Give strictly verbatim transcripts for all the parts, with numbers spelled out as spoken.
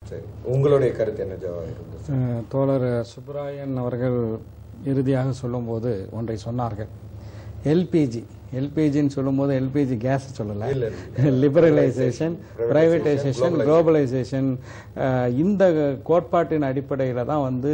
சரி, உங்களுடைய கருத்து என்ன ஜவாஹர்? தோழர் சுப்ராயன் அவர்கள் இறுதியாக சொல்லும்போது ஒன்றை சொன்னார்கள். எல்பிஜி எல்பிஜின்னு சொல்லும்போது எல்பிஜி கேஸ் சொல்லல, லிபரலைசேஷன், பிரைவேடைசேஷன், குளோபலைசேஷன், இந்த கோட்பாட்டின் அடிப்படையில் தான் வந்து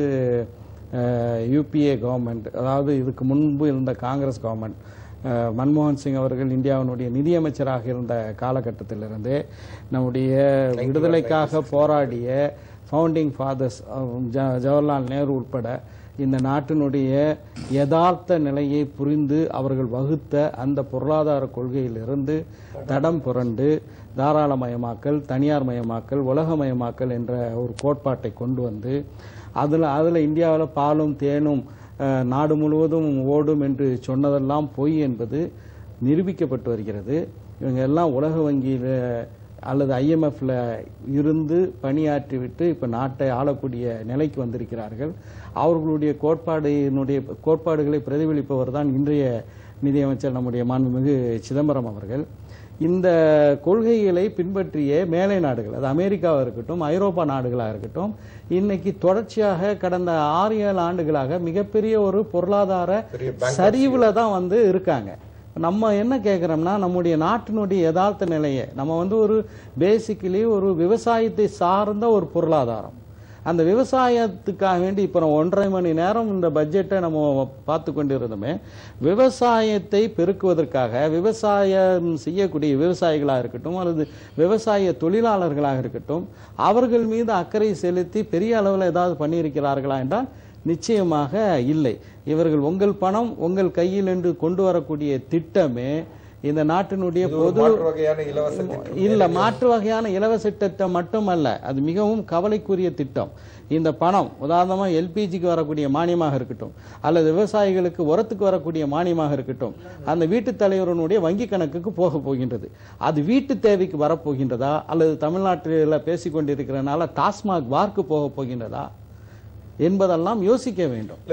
யூபிஏ கவர்மெண்ட், அதாவது இதுக்கு முன்பு இருந்த காங்கிரஸ் கவர்மெண்ட், மன்மோகன் சிங் அவர்கள் இந்தியாவினுடைய நிதியமைச்சராக இருந்த காலகட்டத்திலிருந்தே நம்முடைய விடுதலைக்காக போராடிய ஃபவுண்டிங் ஃபாதர்ஸ் ஜவஹர்லால் நேரு உட்பட இந்த நாட்டினுடைய யதார்த்த நிலையை புரிந்து அவர்கள் வகுத்த அந்த பொருளாதார கொள்கையிலிருந்து தடம் புரண்டு தாராளமயமாக்கல், தனியார் மயமாக்கல், உலகமயமாக்கல் என்ற ஒரு கோட்பாட்டை கொண்டு வந்து அதில் அதில் இந்தியாவில் பாலும் தேனும் நாடு முழுவதும் ஓடும் என்று சொன்னதெல்லாம் பொய் என்பது நிரூபிக்கப்பட்டு வருகிறது. இவங்க எல்லாம் உலக வங்கியில் அல்லது ஐஎம்எஃப்ல இருந்து பணியாற்றிவிட்டு இப்போ நாட்டை ஆளக்கூடிய நிலைக்கு வந்திருக்கிறார்கள். அவர்களுடைய கோட்பாடினுடைய கோட்பாடுகளை பிரதிபலிப்பவர் தான் இன்றைய நிதியமைச்சர் நம்முடைய மாண்புமிகு சிதம்பரம் அவர்கள். இந்த கொள்கைகளை பின்பற்றிய மேலை நாடுகள், அது அமெரிக்காவாக இருக்கட்டும், ஐரோப்பா நாடுகளாக இருக்கட்டும், இன்னைக்கு தொடர்ச்சியாக கடந்த ஆறு ஏழு ஆண்டுகளாக மிகப்பெரிய ஒரு பொருளாதார சரிவுல தான் வந்து இருக்காங்க. நம்ம என்ன கேட்கிறோம்னா, நம்முடைய நாட்டினுடைய யதார்த்த நிலையை, நம்ம வந்து ஒரு பேசிக்கலி ஒரு விவசாயத்தை சார்ந்த ஒரு பொருளாதாரம், அந்த விவசாயத்துக்காக வேண்டி இப்போ ஒன்றரை மணி நேரம் இந்த பட்ஜெட்டை நம்ம பார்த்து கொண்டு இருந்தோமே, விவசாயத்தை பெருக்குவதற்காக விவசாயம் செய்யக்கூடிய விவசாயிகளாக இருக்கட்டும் அல்லது விவசாய தொழிலாளர்களாக இருக்கட்டும், அவர்கள் மீது அக்கறை செலுத்தி பெரிய அளவில் ஏதாவது பண்ணியிருக்கிறார்களா என்றால் நிச்சயமாக இல்லை. இவர்கள் உங்கள் பணம் உங்கள் கையில் என்று கொண்டு வரக்கூடிய திட்டமே இந்த நாட்டினுடைய பொது இல்ல மாற்று வகையான இலவச திட்டம் மட்டுமல்ல, அது மிகவும் கவலைக்குரிய திட்டம். இந்த பணம் உதாரணமா எல்பிஜிக்கு வரக்கூடிய மானியமாக இருக்கட்டும் அல்லது விவசாயிகளுக்கு உரத்துக்கு வரக்கூடிய மானியமாக இருக்கட்டும், அந்த வீட்டு தலைவருடைய வங்கி கணக்குக்கு போக போகின்றது. அது வீட்டு தேவைக்கு வரப்போகின்றதா அல்லது தமிழ்நாட்டில் பேசிக்கொண்டிருக்கிறனால டாஸ்மாக் வார்க்கு போக போகின்றதா என்பதெல்லாம் யோசிக்க வேண்டும்.